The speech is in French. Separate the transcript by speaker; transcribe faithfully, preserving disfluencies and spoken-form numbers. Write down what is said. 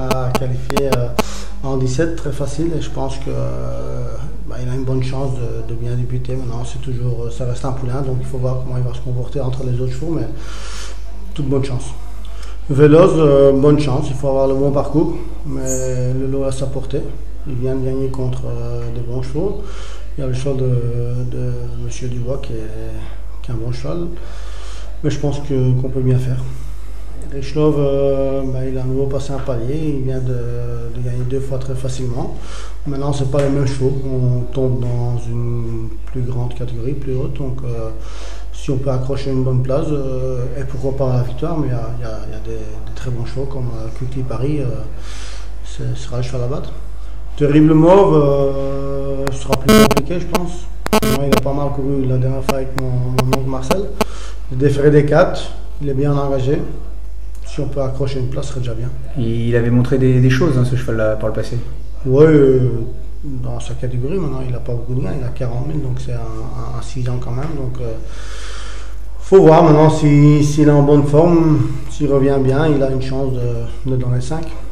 Speaker 1: a qualifié euh, en dix-sept, très facile, et je pense qu'il euh, bah, a une bonne chance de, de bien débuter. Maintenant, c'est toujours, ça reste un poulain, donc il faut voir comment il va se comporter entre les autres chevaux, mais toute bonne chance. Veloz, euh, bonne chance, il faut avoir le bon parcours, mais le lot à sa portée. Il vient de gagner contre euh, des bons chevaux. Il y a le cheval de, de M. Dubois qui est, qui est un bon cheval, mais je pense que, qu'on peut bien faire. Richelov, euh, bah, il a à nouveau passé un palier, il vient de, de gagner deux fois très facilement. Maintenant, ce n'est pas les mêmes chevaux, on tombe dans une plus grande catégorie, plus haute, donc euh, si on peut accrocher une bonne place, euh, et pourquoi pas la victoire, mais il y a, y a, y a des, des très bons chevaux comme euh, Kukli Paris, euh, ce sera le cheval à battre. Terrible Mauve, euh, ce sera plus compliqué, je pense. Moi, il a pas mal couru la dernière fois avec mon, mon oncle Marcel. Le déféré des quatre, il est bien engagé. Si on peut accrocher une place, ce serait déjà bien.
Speaker 2: Il avait montré des, des choses, hein, ce cheval-là, par le passé.
Speaker 1: Oui, euh, dans sa catégorie, maintenant, il n'a pas beaucoup de gains, il a quarante mille, donc c'est un, un six ans quand même. Donc, euh, faut voir maintenant s'il si, si est en bonne forme, s'il revient bien, il a une chance de, de donner cinq.